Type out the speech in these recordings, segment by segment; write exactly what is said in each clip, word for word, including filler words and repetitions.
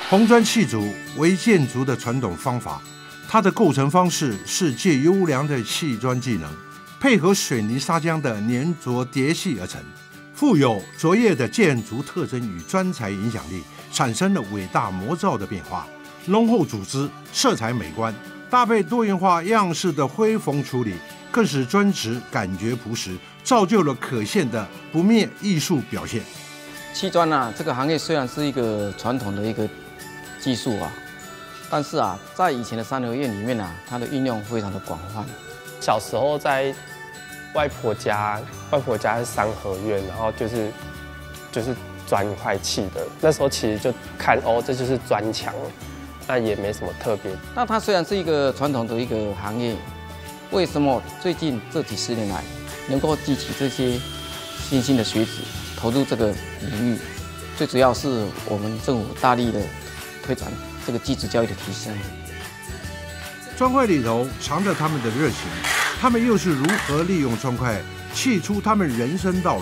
红砖砌筑为建筑的传统方法，它的构成方式是借优良的砌砖技能，配合水泥砂浆的粘着叠砌而成，富有卓越的建筑特征与砖材影响力，产生了伟大模造的变化。浓厚组织，色彩美观，搭配多元化样式的恢缝处理，更使砖质感觉朴实，造就了可现的不灭艺术表现。 砌砖啊，这个行业虽然是一个传统的一个技术啊，但是啊，在以前的三合院里面啊，它的运用非常的广泛。 小时候在外婆家，外婆家是三合院，然后就是就是砖块砌的。那时候其实就看哦，这就是砖墙，那也没什么特别。 那它虽然是一个传统的一个行业，为什么最近这几十年来能够激起这些新兴的学子投入这个领域？最主要是我们政府大力的推展这个技职教育的提升。 砖块里头藏着他们的热情，他们又是如何利用砖块砌出他们人生道路？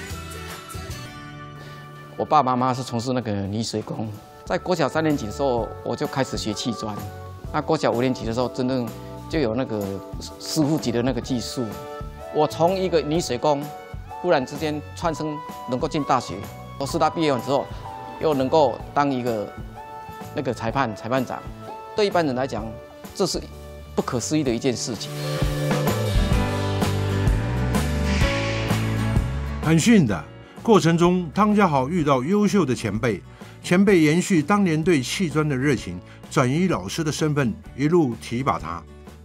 我爸爸妈妈是从事那个泥水工，在国小三年级的时候我就开始学砌砖，那国小五年级的时候真正就有那个师傅级的那个技术。我从一个泥水工，忽然之间窜升能够进大学，我师大毕业完之后，又能够当一个那个裁判裁判长，对一般人来讲，这是不可思议的一件事情。 很逊的过程中，汤家豪遇到优秀的前辈，前辈延续当年对砌砖的热情，转移老师的身份，一路提拔他。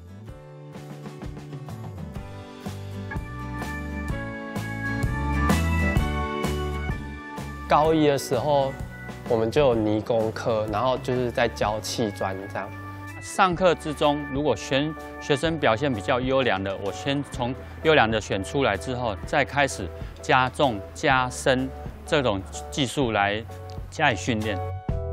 高一的时候，我们就有泥工课，然后就是在教砌砖这样。 上课之中，如果选学生表现比较优良的，我先从优良的选出来之后，再开始加重、加深这种技术来加以训练。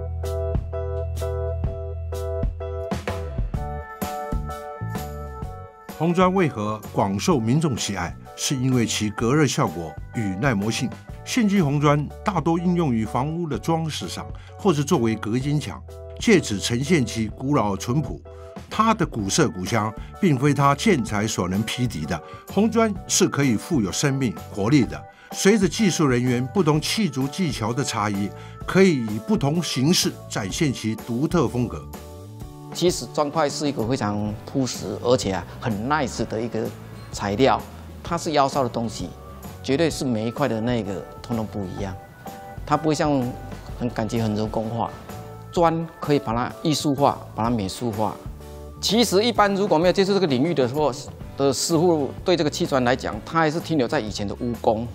红砖为何广受民众喜爱？是因为其隔热效果与耐磨性。现今红砖大多应用于房屋的装饰上，或是作为隔间墙，借此呈现其古老淳朴。它的古色古香，并非它建材所能匹敌的。红砖是可以富有生命活力的。随着技术人员不同砌筑技巧的差异，可以以不同形式展现其独特风格。 其实砖块是一个非常朴实而且啊很 nice 的一个材料，它是腰烧的东西，绝对是每一块的那个通通不一样。它不会像很感觉很人工化，砖可以把它艺术化，把它美术化。其实一般如果没有接触这个领域的时候的师傅，对这个砌砖来讲，他还是停留在以前的巫工。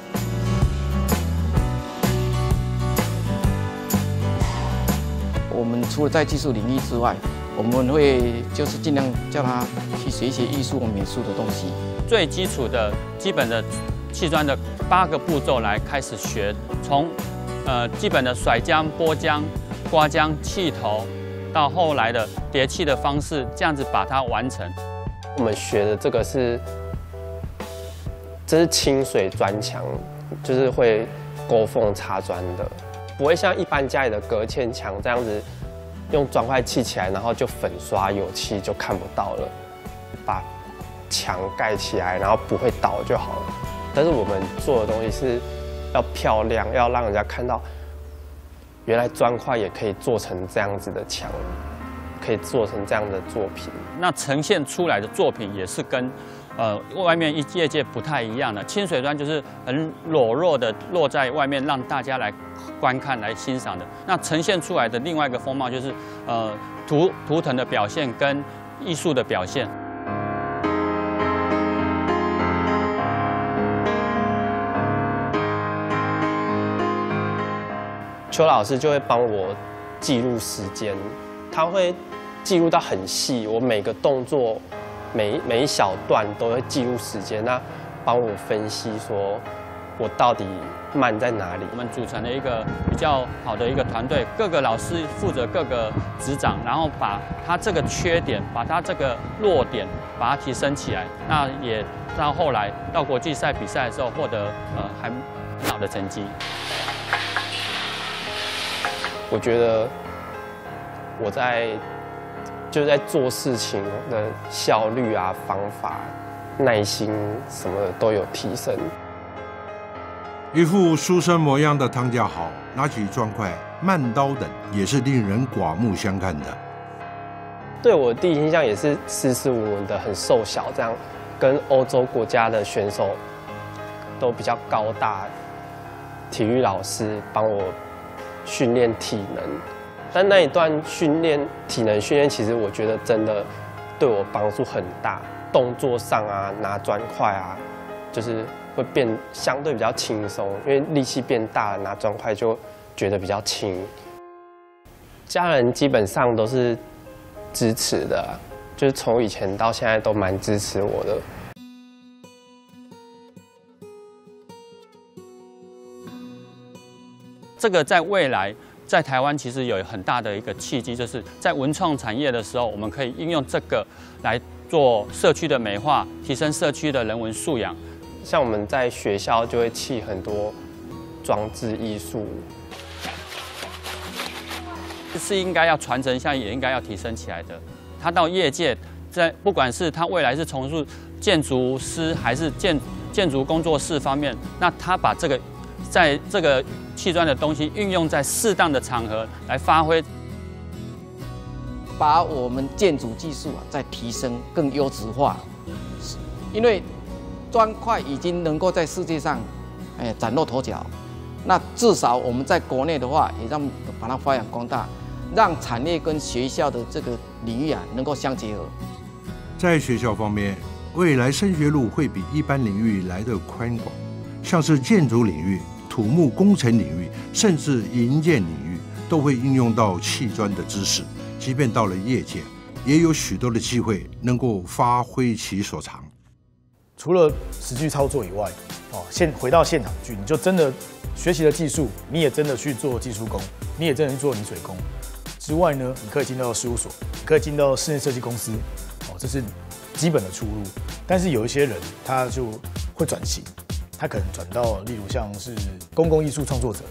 我们除了在技术领域之外，我们会就是尽量叫他去学一些艺术和美术的东西。 最基础的基本的砌砖的八个步骤来开始学，从呃基本的甩浆、剥浆、刮浆、砌头，到后来的叠砌的方式，这样子把它完成。 我们学的这个是，这是清水砖墙，就是会勾缝插砖的。不会像一般家里的隔间墙这样子，用砖块砌起来，然后就粉刷油漆就看不到了，把墙盖起来，然后不会倒就好了。但是我们做的东西是要漂亮，要让人家看到，原来砖块也可以做成这样子的墙，可以做成这样的作品。 那呈现出来的作品也是跟呃，外面一业界不太一样的。清水砖就是很裸露的落在外面，让大家来观看、来欣赏的。那呈现出来的另外一个风貌就是，呃，图图腾的表现跟艺术的表现。 邱老师就会帮我记录时间，他会记录到很细，我每个动作。每每一小段都会记录时间，那帮我分析说，我到底慢在哪里。 我们组成了一个比较好的一个团队，各个老师负责各个职掌，然后把他这个缺点，把他这个弱点，把它提升起来。那也到后来到国际赛比赛的时候，获得呃还很好的成绩。 我觉得我在就是在做事情的效率啊、方法、耐心什么的都有提升。 一副书生模样的汤家豪，拿起砖块、慢刀等，也是令人刮目相看的。 对我第一印象也是斯斯文文的，很瘦小，这样跟欧洲国家的选手都比较高大。体育老师帮我训练体能，但那一段训练体能训练，其实我觉得真的对我帮助很大。动作上啊，拿砖块啊，就是会变相对比较轻松，因为力气变大了，拿砖块就觉得比较轻。家人基本上都是支持的，就是从以前到现在都蛮支持我的。 这个在未来，在台湾其实有很大的一个契机，就是在文创产业的时候，我们可以应用这个来做社区的美化，提升社区的人文素养。 像我们在学校就会砌很多装置艺术， 是应该要传承下，也应该要提升起来的。他到业界，在不管是他未来是从事建筑师还是建建筑工作室方面，那他把这个在这个砌砖的东西运用在适当的场合来发挥， 把我们建筑技术啊再提升更优质化，因为砖块已经能够在世界上哎崭露头角，那至少我们在国内的话，也让把它发扬光大，让产业跟学校的这个领域啊能够相结合。 在学校方面，未来升学路会比一般领域来得宽广，像是建筑领域、土木工程领域，甚至营建领域，都会应用到砌砖的知识。即便到了业界，也有许多的机会能够发挥其所长。 除了实际操作以外，哦，现回到现场去，你就真的学习了技术，你也真的去做技术工，你也真的去做泥水工。之外呢，你可以进到事务所，你可以进到室内设计公司，哦，这是基本的出路。但是有一些人他就会转型，他可能转到例如像是公共艺术创作者。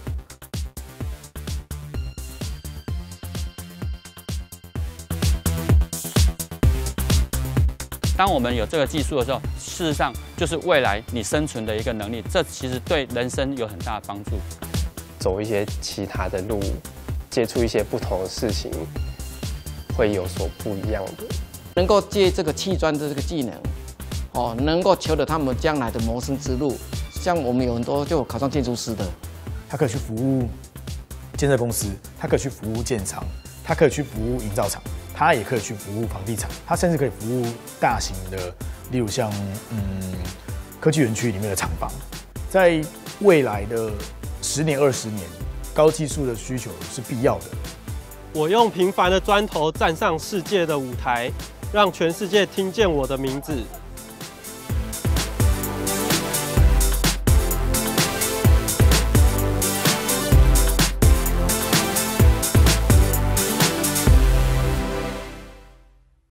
当我们有这个技术的时候，事实上就是未来你生存的一个能力，这其实对人生有很大的帮助。 走一些其他的路，接触一些不同的事情，会有所不一样的。 能够借这个砌砖的这个技能，哦，能够求得他们将来的谋生之路。像我们有很多就考上建筑师的， 他可以去服务建设公司，他可以去服务建厂，他可以去服务营造厂。他也可以去服务房地产，他甚至可以服务大型的，例如像嗯科技园区里面的厂房。在未来的十年、二十年，高技术的需求是必要的。 我用平凡的砖头站上世界的舞台，让全世界听见我的名字。